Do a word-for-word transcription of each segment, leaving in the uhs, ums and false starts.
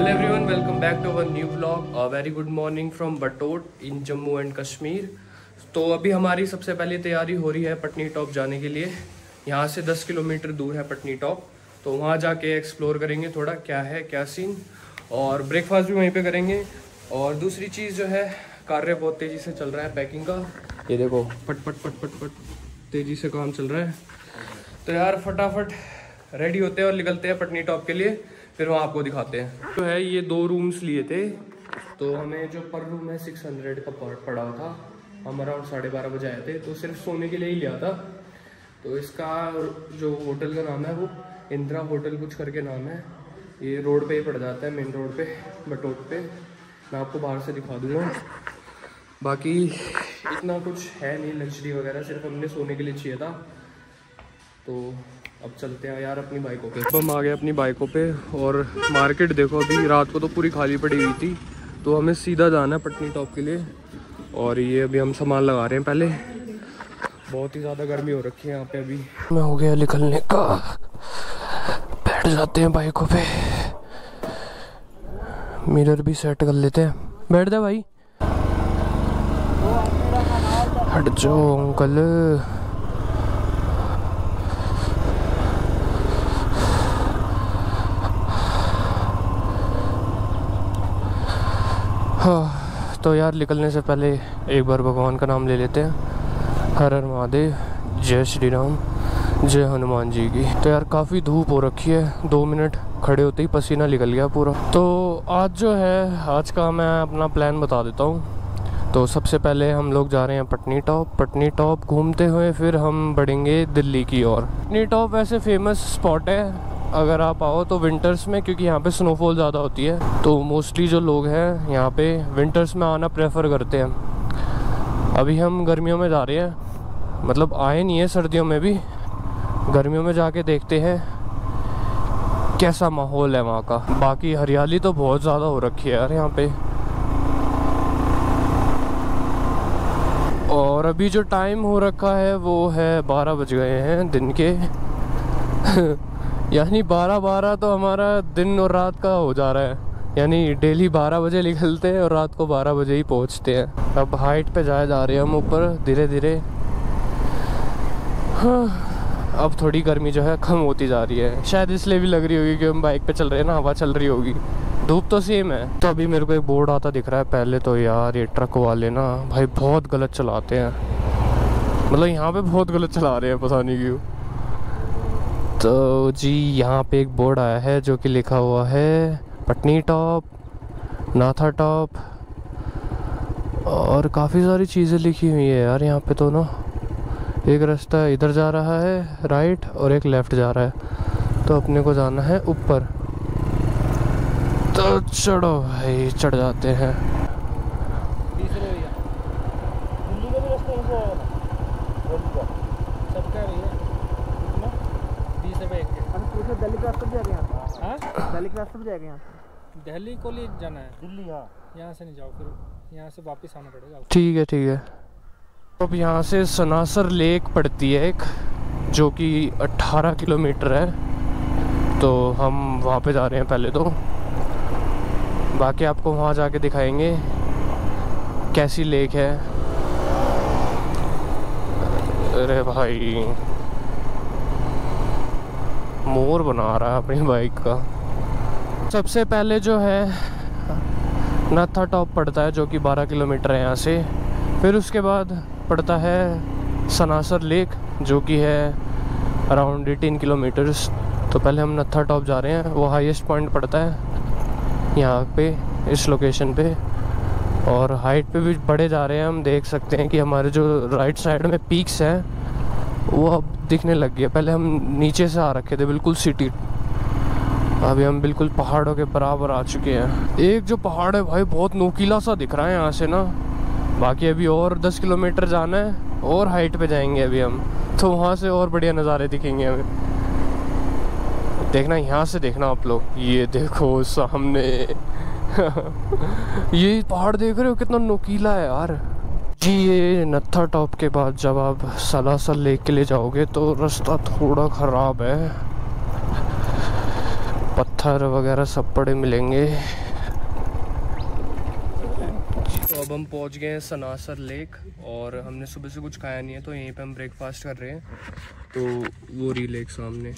Hello everyone, welcome back to our new vlog. A very good morning from Batote in Jammu and Kashmir. तो अभी हमारी सबसे पहले तैयारी हो रही है पटनी टॉप जाने के लिए। यहाँ से दस किलोमीटर दूर है पटनी टॉप, तो वहाँ जाके एक्सप्लोर करेंगे थोड़ा क्या है क्या सीन, और ब्रेकफास्ट भी वहीं पे करेंगे। और दूसरी चीज़ जो है, कार्य बहुत तेज़ी से चल रहा है पैकिंग का। ये देखो पट पट पट पट पट तेज़ी से काम चल रहा है। तो यार फटाफट रेडी होते हैं और निकलते हैं पटनी टॉप के लिए, फिर वहाँ आपको दिखाते हैं। तो है ये दो रूम्स लिए थे, तो हमें जो पर रूम है सिक्स हंड्रेड का पड़ा था। हम अराउंड साढ़े बारह बजे आए थे, तो सिर्फ सोने के लिए ही लिया था। तो इसका जो होटल का नाम है वो इंदिरा होटल कुछ करके नाम है। ये रोड पे ही पड़ जाता है, मेन रोड पे बटोट पे। मैं आपको बाहर से दिखा दूँगा। बाकी इतना कुछ है नहीं लग्जरी वगैरह, सिर्फ हमने सोने के लिए चाहिए था। तो अब चलते हैं यार अपनी बाइकों पे। अब हम आ गए अपनी बाइकों पे, और मार्केट देखो अभी रात को तो पूरी खाली पड़ी हुई थी। तो हमें सीधा जाना है पटनी टॉप के लिए, और ये अभी हम सामान लगा रहे हैं। पहले बहुत ही ज़्यादा गर्मी हो रखी है यहाँ पे। अभी मैं हो गया निकलने का, बैठ जाते हैं बाइकों पे। मिरर भी सेट कर लेते हैं। बैठ जा भाई, हट जाओ अंकल। हाँ, तो यार निकलने से पहले एक बार भगवान का नाम ले लेते हैं। हर हर महादेव, जय श्री राम, जय हनुमान जी की। तो यार काफ़ी धूप हो रखी है, दो मिनट खड़े होते ही पसीना निकल गया पूरा। तो आज जो है, आज का मैं अपना प्लान बता देता हूँ। तो सबसे पहले हम लोग जा रहे हैं पटनी टॉप। पटनी टॉप घूमते हुए फिर हम बढ़ेंगे दिल्ली की ओर। पटनी टॉप वैसे फेमस स्पॉट है अगर आप आओ तो विंटर्स में, क्योंकि यहाँ पे स्नोफॉल ज़्यादा होती है। तो मोस्टली जो लोग हैं यहाँ पे विंटर्स में आना प्रेफर करते हैं। अभी हम गर्मियों में जा रहे हैं, मतलब आए नहीं है सर्दियों में भी। गर्मियों में जाके देखते हैं कैसा माहौल है वहाँ का। बाकी हरियाली तो बहुत ज़्यादा हो रखी है यार यहाँ पे। और अभी जो टाइम हो रखा है वो है बारह बज गए हैं दिन के। यानी बारह बारह तो हमारा दिन और रात का हो जा रहा है। यानी डेली बारह बजे निकलते हैं और रात को बारह बजे ही पहुंचते हैं। अब हाइट पे जाए जा रहे हैं हम ऊपर धीरे धीरे। हाँ, अब थोड़ी गर्मी जो है कम होती जा रही है। शायद इसलिए भी लग रही होगी कि हम बाइक पे चल रहे हैं ना, हवा चल रही होगी। धूप तो सेम है। तो अभी मेरे को एक बोर्ड आता दिख रहा है। पहले तो यार ये ट्रक वाले ना भाई बहुत गलत चलाते हैं, मतलब यहाँ पे बहुत गलत चला रहे हैं, पता नहीं क्यों। तो जी यहाँ पे एक बोर्ड आया है जो कि लिखा हुआ है पटनी टॉप, नाथा टॉप, और काफ़ी सारी चीज़ें लिखी हुई है यार यहाँ पे। तो ना एक रास्ता इधर जा रहा है राइट, और एक लेफ़्ट जा रहा है। तो अपने को जाना है ऊपर। तो चढ़ो भाई, चढ़ जाते हैं। दिल्ली को लिए जाना है। दिल्ली, हाँ, यहाँ से नहीं जाओ, फिर यहाँ से वापस आना पड़ेगा। ठीक है ठीक है। अब यहाँ से सनासर लेक पड़ती है एक, जो कि अठारह किलोमीटर है। तो हम वहाँ पे जा रहे हैं पहले तो। बाकी आपको वहाँ जाके दिखाएंगे कैसी लेक है। अरे भाई मोर बना रहा है अपनी बाइक का। सबसे पहले जो है नाथा टॉप पड़ता है, जो कि बारह किलोमीटर है यहाँ से। फिर उसके बाद पड़ता है सनासर लेक, जो कि है अराउंड एटीन किलोमीटर्स। तो पहले हम नाथा टॉप जा रहे हैं, वो हाईएस्ट पॉइंट पड़ता है यहाँ पे इस लोकेशन पे। और हाइट पे भी बढ़े जा रहे हैं हम। देख सकते हैं कि हमारे जो राइट साइड में पीक्स हैं वो अब दिखने लग गए। पहले हम नीचे से आ रखे थे बिल्कुल सिटी, अभी हम बिल्कुल पहाड़ों के बराबर आ चुके हैं। एक जो पहाड़ है भाई बहुत नोकीला सा दिख रहा है यहाँ से ना। बाकी अभी और दस किलोमीटर जाना है और हाइट पे जाएंगे अभी हम, तो वहाँ से और बढ़िया नज़ारे दिखेंगे हमें। देखना यहाँ से, देखना आप लोग, ये देखो सामने। ये पहाड़ देख रहे हो कितना नोकीला है यार जी। ये नत्था टॉप के बाद जब आप सलासर लेक के लिए जाओगे तो रास्ता थोड़ा ख़राब है। पत्थर वगैरह सब पड़े मिलेंगे। तो अब हम पहुंच गए हैं सनासर लेक और हमने सुबह से कुछ खाया नहीं है, तो यहीं पे हम ब्रेकफास्ट कर रहे हैं। तो वो रही लेक सामने।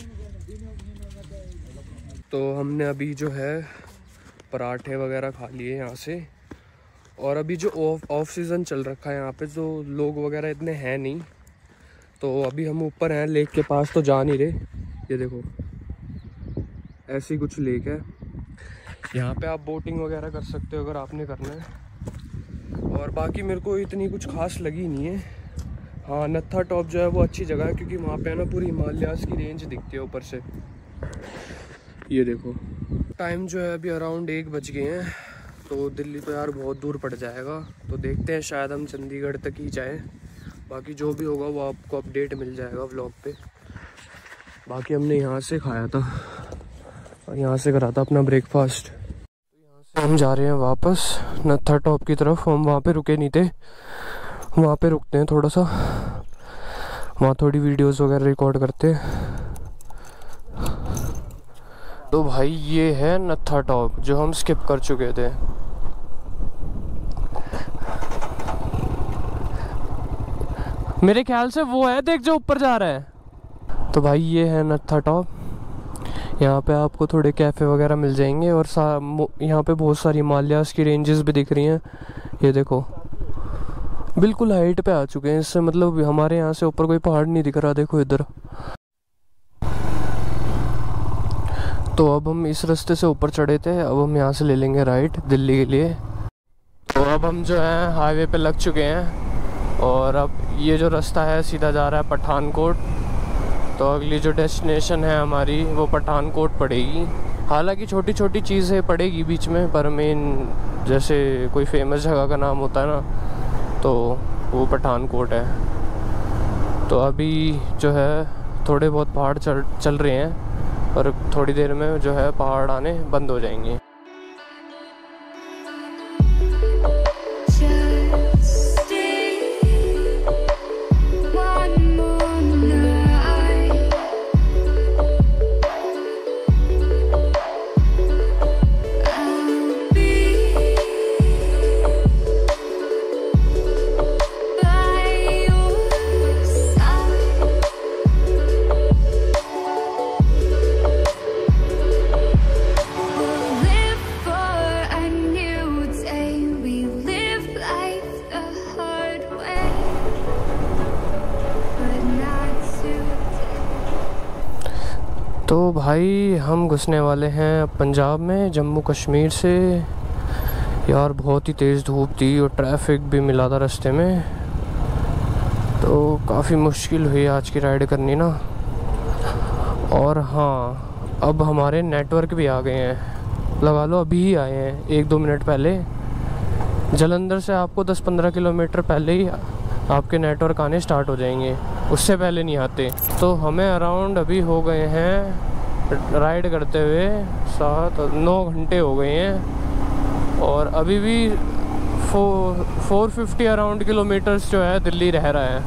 तो हमने अभी जो है पराठे वगैरह खा लिए यहाँ से। और अभी जो ऑफ ऑफ सीज़न चल रखा है यहाँ पे, जो लोग वगैरह इतने हैं नहीं, तो अभी हम ऊपर हैं लेक के पास, तो जा नहीं रहे। ये देखो ऐसी कुछ लेक है, यहाँ पे आप बोटिंग वगैरह कर सकते हो अगर आपने करना है। और बाकी मेरे को इतनी कुछ खास लगी नहीं है। हाँ, नत्था टॉप जो है वो अच्छी जगह है, क्योंकि वहाँ पे ना पूरी हिमालयाज़ की रेंज दिखती है ऊपर से। ये देखो टाइम जो है अभी अराउंड एक बज गए हैं। तो दिल्ली तो यार बहुत दूर पड़ जाएगा, तो देखते हैं शायद हम चंडीगढ़ तक ही जाएं। बाकी जो भी होगा वो आपको अपडेट मिल जाएगा व्लॉग पे। बाकी हमने यहाँ से खाया था और यहाँ से करा था अपना ब्रेकफास्ट। तो यहाँ से हम जा रहे हैं वापस नत्था टॉप की तरफ। हम वहाँ पे रुके नहीं थे, वहाँ पे रुकते हैं थोड़ा सा, वहाँ थोड़ी वीडियोस वगैरह रिकॉर्ड करते हैं। तो भाई ये है नत्था टॉप जो हम स्किप कर चुके थे। मेरे ख्याल से वो है, देख जो ऊपर जा रहा है। तो भाई ये है नत्था टॉप। यहाँ पे आपको थोड़े कैफ़े वगैरह मिल जाएंगे और यहाँ पे बहुत सारी हिमालयाज़ की रेंजेस भी दिख रही हैं। ये देखो बिल्कुल हाइट पे आ चुके हैं, इससे मतलब हमारे यहाँ से ऊपर कोई पहाड़ नहीं दिख रहा। देखो इधर। तो अब हम इस रास्ते से ऊपर चढ़े थे, अब हम यहाँ से ले लेंगे राइट दिल्ली के लिए। तो अब हम जो है हाईवे पे लग चुके हैं और अब ये जो रास्ता है सीधा जा रहा है पठानकोट। तो अगली जो डेस्टिनेशन है हमारी वो पठानकोट पड़ेगी। हालांकि छोटी छोटी चीज़ें पड़ेगी बीच में, पर मेन जैसे कोई फेमस जगह का नाम होता है ना, तो वो पठानकोट है। तो अभी जो है थोड़े बहुत पहाड़ चल चल रहे हैं और थोड़ी देर में जो है पहाड़ आने बंद हो जाएंगे। तो भाई हम घुसने वाले हैं पंजाब में, जम्मू कश्मीर से। यार बहुत ही तेज़ धूप थी और ट्रैफिक भी मिला था रास्ते में, तो काफ़ी मुश्किल हुई आज की राइड करनी ना। और हाँ, अब हमारे नेटवर्क भी आ गए हैं, लगा लो अभी ही आए हैं, एक दो मिनट पहले। जलंधर से आपको दस पंद्रह किलोमीटर पहले ही आपके नेटवर्क आने स्टार्ट हो जाएंगे, उससे पहले नहीं आते। तो हमें अराउंड अभी हो गए हैं राइड करते हुए सात नौ घंटे हो गए हैं और अभी भी four four fifty around kilometres जो है दिल्ली रह रहा है।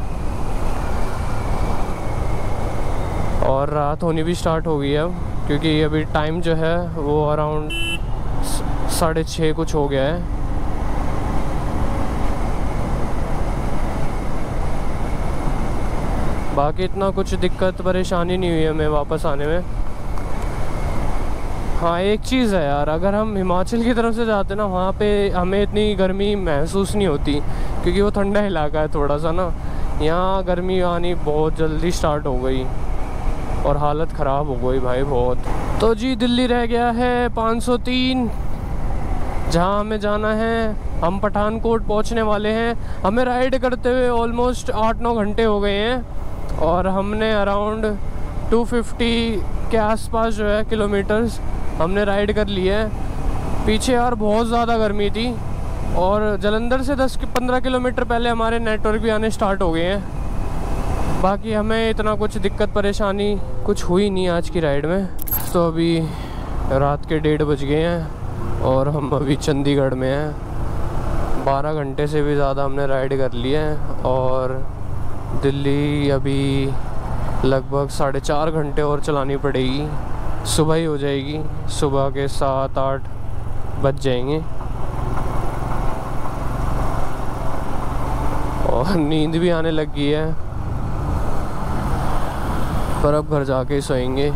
और रात होनी भी स्टार्ट हो गई है अब, क्योंकि अभी टाइम जो है वो अराउंड साढ़े छः कुछ हो गया है। बाकी इतना कुछ दिक्कत परेशानी नहीं हुई हमें वापस आने में। हाँ एक चीज़ है यार, अगर हम हिमाचल की तरफ से जाते ना, वहाँ पे हमें इतनी गर्मी महसूस नहीं होती, क्योंकि वो ठंडा इलाका है थोड़ा सा ना। यहाँ गर्मी आनी बहुत जल्दी स्टार्ट हो गई और हालत ख़राब हो गई भाई बहुत। तो जी दिल्ली रह गया है पाँच सौ तीन, जहाँ हमें जाना है। हम पठानकोट पहुँचने वाले हैं। हमें राइड करते हुए ऑलमोस्ट आठ नौ घंटे हो गए हैं और हमने अराउंड दो सौ पचास के आसपास जो है किलोमीटर्स हमने राइड कर लिए है। पीछे यार बहुत ज़्यादा गर्मी थी और जलंधर से दस पंद्रह किलोमीटर पहले हमारे नेटवर्क भी आने स्टार्ट हो गए हैं। बाकी हमें इतना कुछ दिक्कत परेशानी कुछ हुई नहीं आज की राइड में। तो अभी रात के डेढ़ बज गए हैं और हम अभी चंडीगढ़ में हैं। बारह घंटे से भी ज़्यादा हमने राइड कर लिए हैं और दिल्ली अभी लगभग साढ़े चार घंटे और चलानी पड़ेगी सुबह ही हो जाएगी, सुबह के सात आठ बज जाएंगे और नींद भी आने लगी है, पर अब घर जाके ही सोएंगे।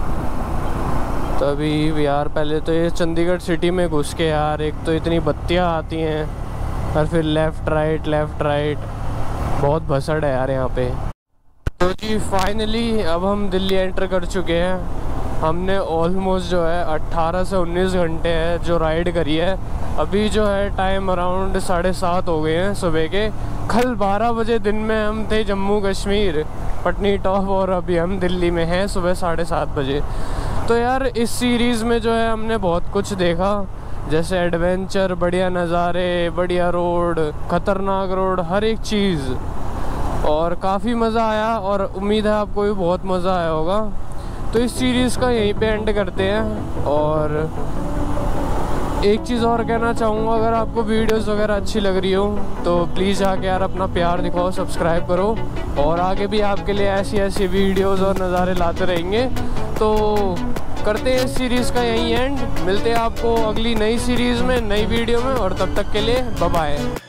तभी यार पहले तो ये चंडीगढ़ सिटी में घुस के यार एक तो इतनी बत्तियां आती हैं और फिर लेफ़्ट राइट लेफ़्ट राइट, बहुत भसड़ है यार यहाँ पे। तो जी फाइनली अब हम दिल्ली एंटर कर चुके हैं। हमने ऑलमोस्ट जो है अट्ठारह से उन्नीस घंटे है जो राइड करी है। अभी जो है टाइम अराउंड साढ़े सात हो गए हैं सुबह के। कल बारह बजे दिन में हम थे जम्मू कश्मीर पटनी टॉप और अभी हम दिल्ली में हैं सुबह साढ़े सात बजे। तो यार इस सीरीज़ में जो है हमने बहुत कुछ देखा, जैसे एडवेंचर, बढ़िया नज़ारे, बढ़िया रोड, ख़तरनाक रोड, हर एक चीज़, और काफ़ी मज़ा आया और उम्मीद है आपको भी बहुत मज़ा आया होगा। तो इस सीरीज़ का यहीं पे एंड करते हैं। और एक चीज़ और कहना चाहूँगा, अगर आपको वीडियोस वगैरह अच्छी लग रही हो तो प्लीज़ जाके यार अपना प्यार दिखाओ, सब्सक्राइब करो, और आगे भी आपके लिए ऐसी ऐसी वीडियोस और नज़ारे लाते रहेंगे। तो करते हैं इस सीरीज़ का यहीं एंड। मिलते हैं आपको अगली नई सीरीज़ में, नई वीडियो में, और तब तक के लिए बाय बाय।